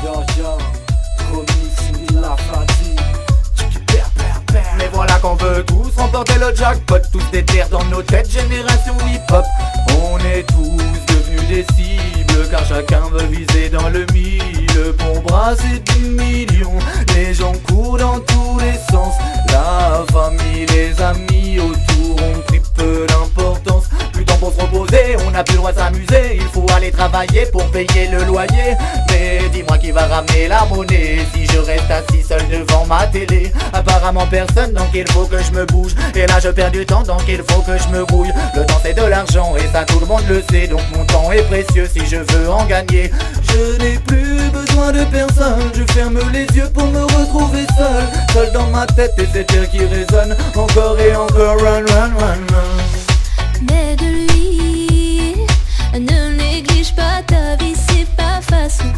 Mais voilà qu'on veut tous remporter le jackpot, tous des terres dans nos têtes, génération hip-hop. On est tous devenus des cibles, car chacun veut viser dans le mille. Pour brasser des millions, les gens courent dans tous les sens. La famille, les amis autour ont pris peu d'importance. Plus de temps pour se reposer, on n'a plus le droit de s'amuser. Il faut aller travailler pour payer le loyer. Mais dis-moi qui va ramener la monnaie si je reste assis seul devant ma télé. Apparemment personne, donc il faut que je me bouge. Et là je perds du temps, donc il faut que je me brouille. Le temps c'est de l'argent et ça tout le monde le sait. Donc mon temps est précieux si je veux en gagner. Je n'ai plus besoin de personne, je ferme les yeux pour me retrouver seul. Seul dans ma tête et cet air qui résonne encore et encore. Run, run, run, run. Mais de lui, ne néglige pas ta vie, c'est pas facile.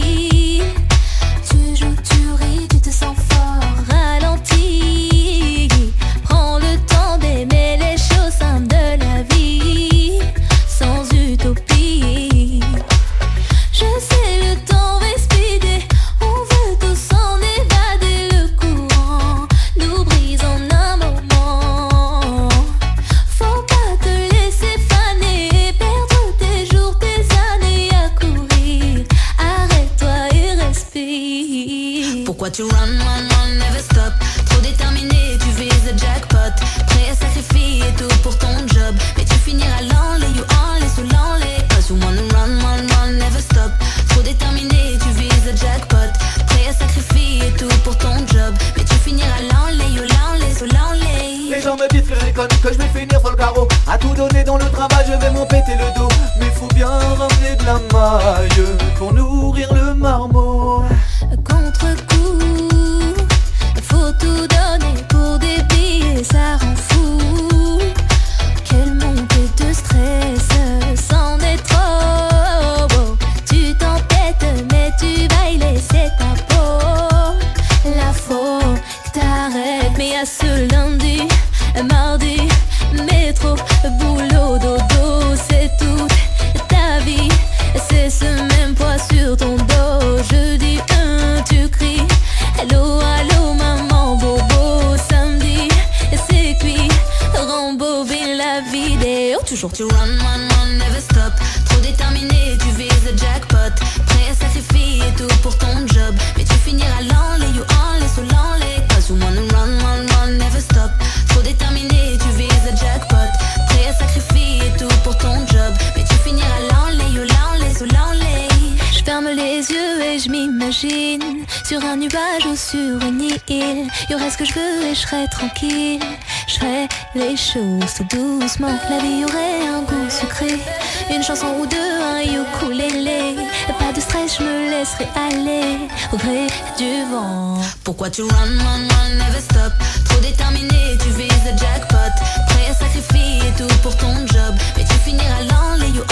Tu joues, tu ris, tu te sens fort, ralenti. Prends le temps d'aimer les choses simples de la vie, sans utopie. Je sais le temps va speeder, on veut tous en évader. Le courant nous brise en un moment. Faut pas te laisser faner, perdre tes jours, tes années à courir. Arrête-toi et respire. Pourquoi tu run, never stop? Trop déterminé, tu vises le jackpot. Prêt à sacrifier tout pour ton job, mais tu finiras l'enlay, you enlay, sous l'enlay. Cause you wanna run, never stop. Trop déterminé, tu vises le jackpot. Prêt à sacrifier tout pour ton job, mais tu finiras l'enlay, you l'enlay, sous l'enlay. Les gens me disent que je déconne, que je vais finir sur le carreau. À tout donner dans le travail, je vais m'en péter le dos. Mais faut bien ramener de la maille pour nourrir le marmot. Contre-coup, faut tout donner pour des billets, ça rend fou. Quelle montée de stress, c'en est trop beau. Tu t'entêtes, mais tu vas y laisser ta peau. La faut que t'arrêtes, mais à ce lundi, mardi, métro, boulot, dodo, c'est toute ta vie. C'est ce même poids sur ton dos. Jeudi 1, tu cries hello, allô, maman, bobo. Samedi, c'est cuit, rembobine la vidéo. Toujours tu run, never stop. Trop déterminé, tu vises le jackpot. Prêt à sacrifier tout pour ton job, mais tu finiras l'enlay, you enlay, sous l'enlay. Cause you wanna run, never stop. Trop déterminé, tu vises le jackpot. Prêt à sacrifier tout pour ton job, mais tu finiras l'enlay, you l'enlay, sous l'enlay. Je ferme les yeux et je m'imagine sur un nuage ou sur une île. Y'aurait ce que je veux et je serais tranquille. Je ferais les choses tout doucement. La vie aurait un goût sucré. Une chanson ou deux, un ukulélé. Pas de stress, je me laisserai aller au gré du vent. Pourquoi tu run, never stop? Trop déterminé, tu vises le jackpot. Prêt à sacrifier tout pour ton job, mais tu finiras l'enlay, you